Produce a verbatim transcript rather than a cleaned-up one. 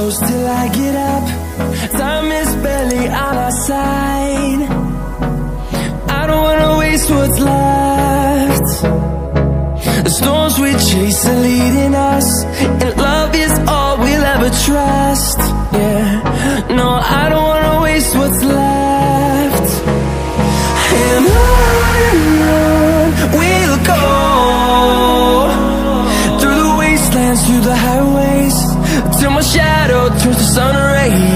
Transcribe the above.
close till I get up. Time is barely on our side. I don't wanna waste what's left. The storms we chase are leading us, and love is all we'll ever trust. Yeah, no, I don't wanna waste what's left. And on and on we'll go, through the wastelands, through the highways, till my shadow turns to sun rays.